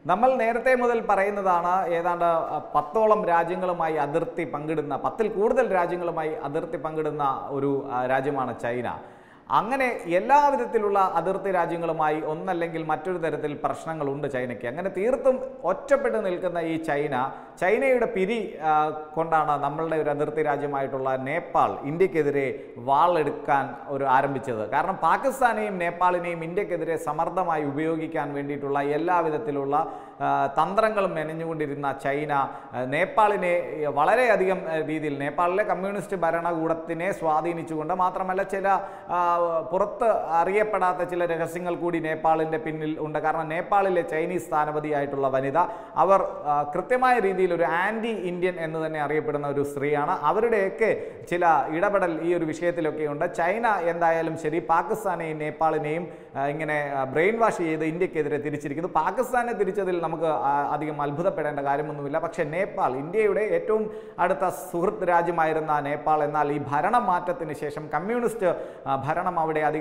നമ്മൾ നേരത്തെ മുതൽ പറയുന്നതാണ് ഏതാണ്ട് 10ഓളം രാജ്യങ്ങളുമായി അതിർത്തി പങ്കിടുന്ന 10ൽ കൂടുതൽ രാജ്യങ്ങളുമായി അതിർത്തി പങ്കിടുന്ന ഒരു രാജ്യമാണ് ചൈന. അങ്ങനെ എല്ലാ വിധത്തിലുള്ള അതിർത്തി രാജ്യങ്ങളുമായി ഒന്നല്ലെങ്കിൽ മറ്റൊരു തരത്തിൽ പ്രശ്നങ്ങളുണ്ട് ചൈനയ്ക്ക്. അങ്ങനെ തീർത്തും ഒറ്റപ്പെട്ട് നിൽക്കുന്ന ഈ ചൈനയുടെ പിരി കൊണ്ടാണ് നമ്മളുടെ ഒരു അതിർത്തി രാജ്യമായിട്ടുള്ള നേപ്പാൾ ഇന്ത്യക്കെതിരെ വാളെടുക്കാൻ ആരംഭിച്ചത്. കാരണം പാകിസ്ഥാനെയും നേപ്പാളിനെയും ഇന്ത്യക്കെതിരെ സമർത്ഥമായി ഉപയോഗിക്കാൻ വേണ്ടിയിട്ടുള്ള എല്ലാ വിധത്തിലുള്ള തന്ത്രങ്ങളും മെനഞ്ഞുകൊണ്ടിരുന്ന ചൈന നേപ്പാളിനെ വളരെയധികം രീതിയിൽ നേപ്പാളിലെ കമ്മ്യൂണിസ്റ്റ് ഭരണകൂടത്തിനെ സ്വാധീനിച്ചുകൊണ്ട്, മാത്രമല്ല ചില പുറത്ത് അറിയപ്പെടാത്ത ചില രഹസ്യങ്ങൾ കൂടി നേപ്പാളിൻ്റെ പിന്നിൽ ഉണ്ട്. കാരണം നേപ്പാളിലെ ചൈനീസ് സ്ഥാനപതിയായിട്ടുള്ള വനിത, അവർ കൃത്യമായ രീതിയിൽ ഒരു ആൻറ്റി ഇന്ത്യൻ എന്ന് തന്നെ അറിയപ്പെടുന്ന ഒരു സ്ത്രീയാണ്. അവരുടെയൊക്കെ ചില ഇടപെടൽ ഈ ഒരു വിഷയത്തിലൊക്കെ ഉണ്ട്. ചൈന എന്തായാലും ശരി പാകിസ്ഥാനെയും നേപ്പാളിനെയും ഇങ്ങനെ ബ്രെയിൻ വാഷ് ചെയ്ത് ഇന്ത്യക്കെതിരെ തിരിച്ചിരിക്കുന്നു. പാകിസ്ഥാനെ തിരിച്ചതിൽ നമുക്ക് അധികം അത്ഭുതപ്പെടേണ്ട കാര്യമൊന്നുമില്ല. പക്ഷേ നേപ്പാൾ, ഇന്ത്യയുടെ ഏറ്റവും അടുത്ത സുഹൃത്ത് രാജ്യമായിരുന്ന നേപ്പാൾ, എന്നാൽ ഈ ഭരണമാറ്റത്തിന് ശേഷം കമ്മ്യൂണിസ്റ്റ് ഭരണകൂടം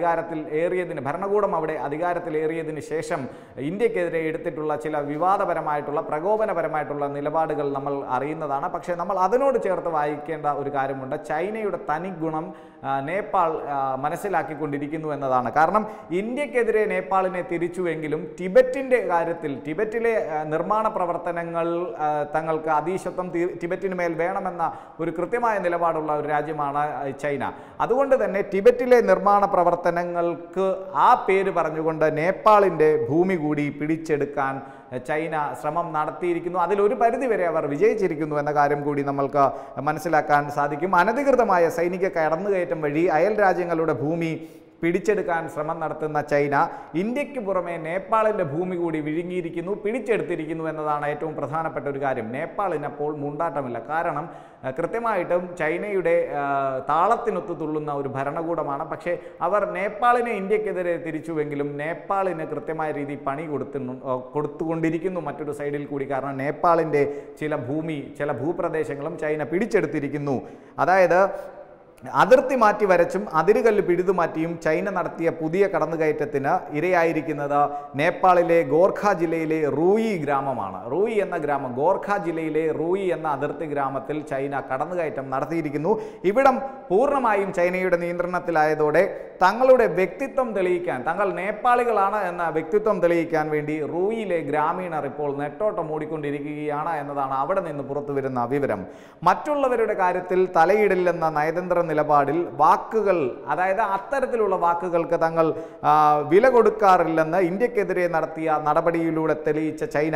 അവിടെ അധികാരത്തിൽ ഏറിയതിന് ശേഷം ഇന്ത്യക്കെതിരെ എടുത്തിട്ടുള്ള ചില വിവാദപരമായിട്ടുള്ള പ്രകോപനപരമായിട്ടുള്ള നിലപാടുകൾ നമ്മൾ അറിയുന്നതാണ്. പക്ഷേ നമ്മൾ അതിനോട് ചേർത്ത് വായിക്കേണ്ട ഒരു കാര്യമുണ്ട്. ചൈനയുടെ തനി ഗുണം നേപ്പാൾ മനസ്സിലാക്കിക്കൊണ്ടിരിക്കുന്നു എന്നതാണ്. കാരണം ഇന്ത്യക്കെതിരെ നേപ്പാളിനെ തിരിച്ചുവെങ്കിലും ടിബറ്റിൻ്റെ കാര്യത്തിൽ, ടിബറ്റിലെ നിർമ്മാണ പ്രവർത്തനങ്ങൾ തങ്ങൾക്ക് അതീശത്വം ടിബറ്റിന് മേൽ വേണമെന്ന ഒരു കൃത്യമായ നിലപാടുള്ള ഒരു രാജ്യമാണ് ചൈന. അതുകൊണ്ട് തന്നെ ടിബറ്റിലെ നിർമ്മാണ പ്രവർത്തനങ്ങൾക്ക് ആ പേര് പറഞ്ഞുകൊണ്ട് നേപ്പാളിൻ്റെ ഭൂമി കൂടി പിടിച്ചെടുക്കാൻ ചൈന ശ്രമം നടത്തിയിരിക്കുന്നു. അതിലൊരു പരിധിവരെ അവർ വിജയിച്ചിരിക്കുന്നു എന്ന കാര്യം കൂടി നമ്മൾക്ക് മനസ്സിലാക്കാൻ സാധിക്കും. അനധികൃതമായ സൈനിക കടന്നുകയറ്റം വഴി അയൽ രാജ്യങ്ങളുടെ ഭൂമി പിടിച്ചെടുക്കാൻ ശ്രമം നടത്തുന്ന ചൈന ഇന്ത്യക്ക് പുറമെ നേപ്പാളിൻ്റെ ഭൂമി കൂടി വിഴുങ്ങിയിരിക്കുന്നു, പിടിച്ചെടുത്തിരിക്കുന്നു എന്നതാണ് ഏറ്റവും പ്രധാനപ്പെട്ട ഒരു കാര്യം. നേപ്പാളിനപ്പോൾ മുണ്ടാട്ടമില്ല. കാരണം കൃത്യമായിട്ടും ചൈനയുടെ താളത്തിനൊത്തു തുള്ളുന്ന ഒരു ഭരണകൂടമാണ്. പക്ഷേ അവർ നേപ്പാളിനെ ഇന്ത്യക്കെതിരെ തിരിച്ചുവെങ്കിലും നേപ്പാളിന് കൃത്യമായ രീതിയിൽ പണി കൊടുത്തുകൊണ്ടിരിക്കുന്നു മറ്റൊരു സൈഡിൽ കൂടി. കാരണം നേപ്പാളിൻ്റെ ചില ഭൂപ്രദേശങ്ങളും ചൈന പിടിച്ചെടുത്തിരിക്കുന്നു. അതായത് അതിർത്തി മാറ്റി വരച്ചും അതിരുകല്ല് പിഴുതുമാറ്റിയും ചൈന നടത്തിയ പുതിയ കടന്നുകയറ്റത്തിന് ഇരയായിരിക്കുന്നത് നേപ്പാളിലെ ഗോർഖ ജില്ലയിലെ റൂയി ഗ്രാമമാണ്. റൂയി എന്ന ഗ്രാമം, ഗോർഖ ജില്ലയിലെ റൂയി എന്ന അതിർത്തി ഗ്രാമത്തിൽ ചൈന കടന്നുകയറ്റം നടത്തിയിരിക്കുന്നു. ഇവിടം പൂർണ്ണമായും ചൈനയുടെ നിയന്ത്രണത്തിലായതോടെ തങ്ങളുടെ വ്യക്തിത്വം തെളിയിക്കാൻ, തങ്ങൾ നേപ്പാളികളാണ് എന്ന വ്യക്തിത്വം തെളിയിക്കാൻ വേണ്ടി റൂയിലെ ഗ്രാമീണർ ഇപ്പോൾ നെട്ടോട്ടം ഓടിക്കൊണ്ടിരിക്കുകയാണ് എന്നതാണ് അവിടെ നിന്ന് പുറത്തു വരുന്ന വിവരം. മറ്റുള്ളവരുടെ കാര്യത്തിൽ തലയിടില്ലെന്ന നയതന്ത്ര നിലപാടിൽ വാക്കുകൾ, അതായത് അത്തരത്തിലുള്ള വാക്കുകൾക്ക് തങ്ങൾ വില കൊടുക്കാറില്ലെന്ന് ഇന്ത്യക്കെതിരെ നടത്തിയ നടപടിയിലൂടെ തെളിയിച്ച ചൈന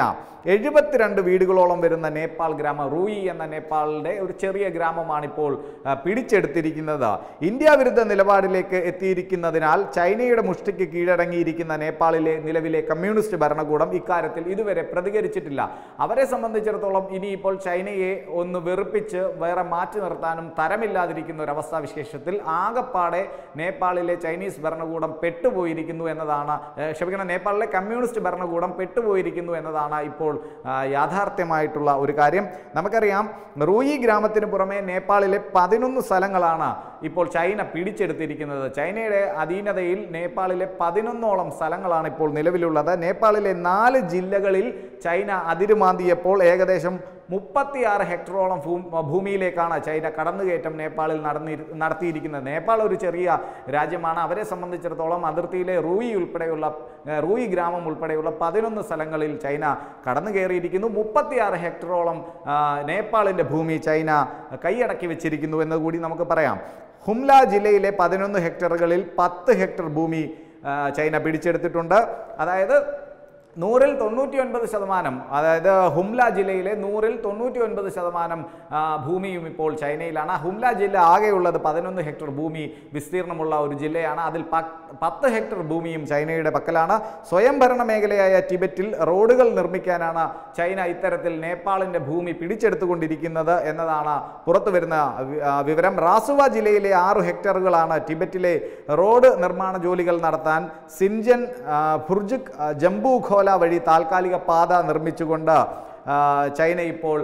72 വീടുകളോളം വരുന്ന നേപ്പാൾ ഗ്രാമം, റൂയി എന്ന നേപ്പാളിൻ്റെ ഒരു ചെറിയ ഗ്രാമമാണിപ്പോൾ പിടിച്ചെടുത്തിരിക്കുന്നത്. ഇന്ത്യ വിരുദ്ധ നിലപാടിലേക്ക് എത്തിയിരിക്കുന്നതിനാൽ ചൈനയുടെ മുഷ്ടിക്ക് കീഴടങ്ങിയിരിക്കുന്ന നേപ്പാളിലെ നിലവിലെ കമ്മ്യൂണിസ്റ്റ് ഭരണകൂടം ഇക്കാര്യത്തിൽ ഇതുവരെ പ്രതികരിച്ചിട്ടില്ല. അവരെ സംബന്ധിച്ചിടത്തോളം ഇനിയിപ്പോൾ ചൈനയെ ഒന്ന് വെറുപ്പിച്ച് വേറെ മാറ്റി നിർത്താനും തരമില്ലാതിരിക്കുന്ന ഒരു അവസ്ഥാവിശേഷത്തിൽ ആകപ്പാടെ നേപ്പാളിലെ ചൈനീസ് ഭരണകൂടം പെട്ടുപോയിരിക്കുന്നു എന്നതാണ്, നേപ്പാളിലെ കമ്മ്യൂണിസ്റ്റ് ഭരണകൂടം പെട്ടുപോയിരിക്കുന്നു എന്നതാണ് ഇപ്പോൾ യാഥാർത്ഥ്യമായിട്ടുള്ള ഒരു കാര്യം. നമുക്കറിയാം, റൂയി ഗ്രാമത്തിന് പുറമെ നേപ്പാളിലെ 11 സ്ഥലങ്ങളാണ് ഇപ്പോൾ ചൈന പിടിച്ചെടുത്തിരിക്കുന്നത്. ചൈനയുടെ അധീനതയിൽ നേപ്പാളിലെ 11ഓളം സ്ഥലങ്ങളാണ് ഇപ്പോൾ നിലവിലുള്ളത്. നേപ്പാളിലെ 4 ജില്ലകളിൽ ചൈന അതിരുമാന്തിയപ്പോൾ ഏകദേശം 36 ഹെക്ടറോളം ഭൂമിയിലേക്കാണ് ചൈന കടന്നുകയറ്റം നേപ്പാളിൽ നടത്തിയിരിക്കുന്നത്. നേപ്പാൾ ഒരു ചെറിയ രാജ്യമാണ്. അവരെ സംബന്ധിച്ചിടത്തോളം അതിർത്തിയിലെ റൂയി ഗ്രാമം ഉൾപ്പെടെയുള്ള 11 സ്ഥലങ്ങളിൽ ചൈന കടന്നു കയറിയിരിക്കുന്നു. 36 ഹെക്ടറോളം നേപ്പാളിൻ്റെ ഭൂമി ചൈന കൈയടക്കി വെച്ചിരിക്കുന്നു എന്ന് കൂടി നമുക്ക് പറയാം. ഹുംല ജില്ലയിലെ 11 ഹെക്ടറുകളിൽ 10 ഹെക്ടർ ഭൂമി ചൈന പിടിച്ചെടുത്തിട്ടുണ്ട്. അതായത് 100-ൽ 99%, അതായത് ഹുംല ജില്ലയിലെ 100-ൽ 99% ഭൂമിയും ഇപ്പോൾ ചൈനയിലാണ്. ഹുംല ജില്ല ആകെയുള്ളത് 11 ഹെക്ടർ ഭൂമി വിസ്തീർണമുള്ള ഒരു ജില്ലയാണ്. അതിൽ 10 ഹെക്ടർ ഭൂമിയും ചൈനയുടെ പക്കലാണ്. സ്വയംഭരണ മേഖലയായ ടിബറ്റിൽ റോഡുകൾ നിർമ്മിക്കാനാണ് ചൈന ഇത്തരത്തിൽ നേപ്പാളിൻ്റെ ഭൂമി പിടിച്ചെടുത്തുകൊണ്ടിരിക്കുന്നത് എന്നതാണ് പുറത്തു വരുന്ന വിവരം. റാസുവ ജില്ലയിലെ 6 ഹെക്ടറുകളാണ് ടിബറ്റിലെ റോഡ് നിർമ്മാണ ജോലികൾ നടത്താൻ സിൻജൻ ഫുർജുക് ജംബു ഖോല വഴി താൽക്കാലിക പാത നിർമ്മിച്ചുകൊണ്ട് ചൈന ഇപ്പോൾ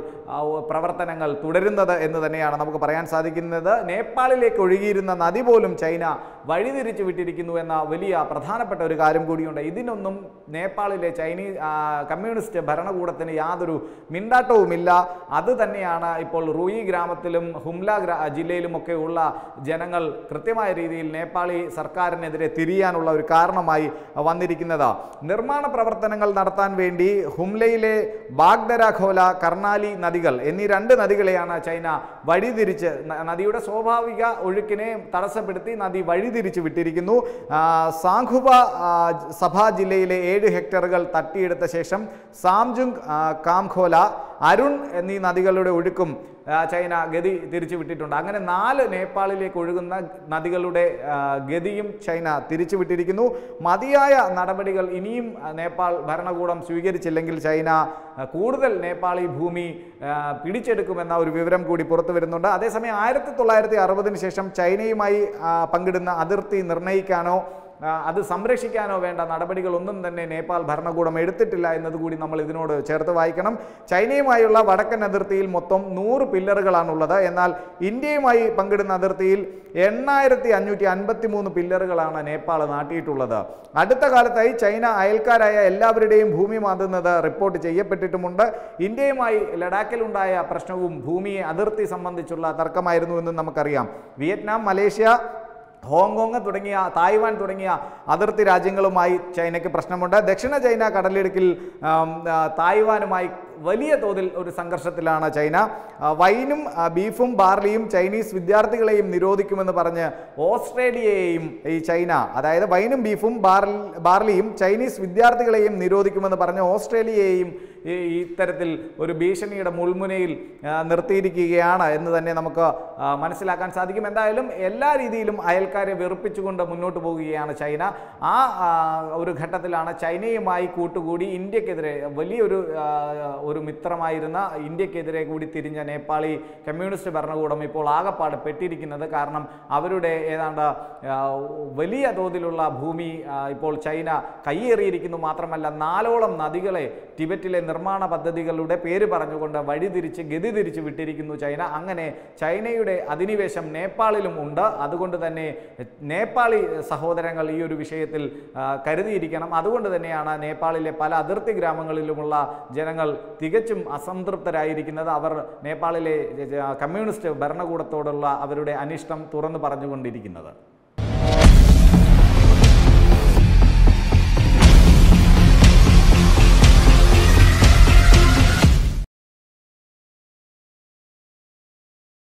പ്രവർത്തനങ്ങൾ തുടരുന്നത് എന്ന് തന്നെയാണ് നമുക്ക് പറയാൻ സാധിക്കുന്നത്. നേപ്പാളിലേക്ക് ഒഴുകിയിരുന്ന നദി പോലും ചൈന വഴിതിരിച്ചു വിട്ടിരിക്കുന്നു എന്ന വലിയ പ്രധാനപ്പെട്ട ഒരു കാര്യം കൂടിയുണ്ട്. ഇതിനൊന്നും നേപ്പാളിലെ കമ്മ്യൂണിസ്റ്റ് ഭരണകൂടത്തിന് യാതൊരു മിണ്ടാട്ടവുമില്ല. അത് തന്നെയാണ് ഇപ്പോൾ റൂയി ഗ്രാമത്തിലും ഹുംല ജില്ലയിലുമൊക്കെ ഉള്ള ജനങ്ങൾ കൃത്യമായ രീതിയിൽ നേപ്പാളി സർക്കാരിനെതിരെ തിരിയാനുള്ള ഒരു കാരണമായി വന്നിരിക്കുന്നത്. നിർമ്മാണ പ്രവർത്തനങ്ങൾ നടത്താൻ വേണ്ടി ഹുംലയിലെ ബാഗ്ഡര ഖോല, കർണാലി നദികൾ എന്നീ 2 നദികളെയാണ് ചൈന വഴിതിരിച്ച്, നദിയുടെ സ്വാഭാവിക ഒഴുക്കിനെ തടസ്സപ്പെടുത്തി നദി വഴിതിരിച്ച് വിട്ടിരിക്കുന്നു. സാങ്ഖുബ സഭാ ജില്ലയിലെ 7 ഹെക്ടറുകൾ തട്ടിയെടുത്ത ശേഷം സാംജുങ്, കാംഖോല, അരുൺ എന്നീ നദികളുടെ ഒഴുക്കും ചൈന ഗതി തിരിച്ചു വിട്ടിട്ടുണ്ട്. അങ്ങനെ 4 നേപ്പാളിലേക്ക് ഒഴുകുന്ന നദികളുടെ ഗതിയും ചൈന തിരിച്ചു വിട്ടിരിക്കുന്നു. മതിയായ നടപടികൾ ഇനിയും നേപ്പാൾ ഭരണകൂടം സ്വീകരിച്ചില്ലെങ്കിൽ ചൈന കൂടുതൽ നേപ്പാളി ഭൂമി പിടിച്ചെടുക്കുമെന്ന ഒരു വിവരം കൂടി പുറത്തു വരുന്നുണ്ട്. അതേസമയം 1960 ശേഷം ചൈനയുമായി പങ്കിടുന്ന അതിർത്തി നിർണ്ണയിക്കാനോ അത് സംരക്ഷിക്കാനോ വേണ്ട നടപടികളൊന്നും തന്നെ നേപ്പാൾ ഭരണകൂടം എടുത്തിട്ടില്ല എന്നതുകൂടി നമ്മൾ ഇതിനോട് ചേർത്ത് വായിക്കണം. ചൈനയുമായുള്ള വടക്കൻ അതിർത്തിയിൽ മൊത്തം 100 പില്ലറുകളാണുള്ളത്. എന്നാൽ ഇന്ത്യയുമായി പങ്കിടുന്ന അതിർത്തിയിൽ 8553 പില്ലറുകളാണ് നേപ്പാൾ നാട്ടിയിട്ടുള്ളത്. അടുത്ത കാലത്തായി ചൈന അയൽക്കാരായ എല്ലാവരുടെയും ഭൂമി മാറ്റുന്നത് റിപ്പോർട്ട് ചെയ്യപ്പെട്ടിട്ടുമുണ്ട്. ഇന്ത്യയുമായി ലഡാക്കിലുണ്ടായ പ്രശ്നവും ഭൂമിയെ അതിർത്തി സംബന്ധിച്ചുള്ള തർക്കമായിരുന്നു എന്ന് നമുക്കറിയാം. വിയറ്റ്നാം, മലേഷ്യ, ഹോങ്കോങ് തുടങ്ങിയ തായ്വാൻ തുടങ്ങിയ അതിർത്തി രാജ്യങ്ങളുമായി ചൈനയ്ക്ക് പ്രശ്നമുണ്ട്. ദക്ഷിണ ചൈന കടലിടുക്കിൽ തായ്വാനുമായി വലിയ തോതിൽ ഒരു സംഘർഷത്തിലാണ് ചൈന. വൈനും ബീഫും ബാർലിയും ചൈനീസ് വിദ്യാർത്ഥികളെയും നിരോധിക്കുമെന്ന് പറഞ്ഞ് ഓസ്ട്രേലിയയെയും ഈ ചൈന, അതായത് വൈനും ബീഫും ബാർലിയും ചൈനീസ് വിദ്യാർത്ഥികളെയും നിരോധിക്കുമെന്ന് പറഞ്ഞ് ഓസ്ട്രേലിയയെയും ഇത്തരത്തിൽ ഒരു ഭീഷണിയുടെ മുൾമുനയിൽ നിർത്തിയിരിക്കുകയാണ് എന്ന് തന്നെ നമുക്ക് മനസ്സിലാക്കാൻ സാധിക്കും. എന്തായാലും എല്ലാ രീതിയിലും അയൽക്കാരെ വെറുപ്പിച്ചുകൊണ്ട് മുന്നോട്ട് പോവുകയാണ് ചൈന. ആ ഒരു ഘട്ടത്തിലാണ് ചൈനയുമായി കൂട്ടുകൂടി ഇന്ത്യക്കെതിരെ ഒരു മിത്രമായിരുന്ന ഇന്ത്യക്കെതിരെ കൂടി തിരിഞ്ഞ നേപ്പാളി കമ്മ്യൂണിസ്റ്റ് ഭരണകൂടം ഇപ്പോൾ ആകപ്പാട് പെട്ടിരിക്കുന്നത്. കാരണം അവരുടെ ഏതാണ്ട് വലിയ തോതിലുള്ള ഭൂമി ഇപ്പോൾ ചൈന കയ്യേറിയിരിക്കുന്നു. മാത്രമല്ല 4ഓളം നദികളെ ടിബറ്റിലെ നിർമ്മാണ പദ്ധതികളുടെ പേര് പറഞ്ഞുകൊണ്ട് വഴിതിരിച്ച് ഗതി തിരിച്ച് വിട്ടിരിക്കുന്നു ചൈന. അങ്ങനെ ചൈനയുടെ അധിനിവേശം നേപ്പാളിലും ഉണ്ട്. അതുകൊണ്ട് തന്നെ നേപ്പാളി സഹോദരങ്ങൾ ഈ ഒരു വിഷയത്തിൽ കരുതിയിരിക്കണം. അതുകൊണ്ട് തന്നെയാണ് നേപ്പാളിലെ പല അതിർത്തി ഗ്രാമങ്ങളിലുമുള്ള ജനങ്ങൾ തികച്ചും അസംതൃപ്തരായിരിക്കുന്നത്. അവർ നേപ്പാളിലെ കമ്മ്യൂണിസ്റ്റ് ഭരണകൂടത്തോടുള്ള അവരുടെ അനിഷ്ടം തുറന്നു പറഞ്ഞുകൊണ്ടിരിക്കുന്നത്.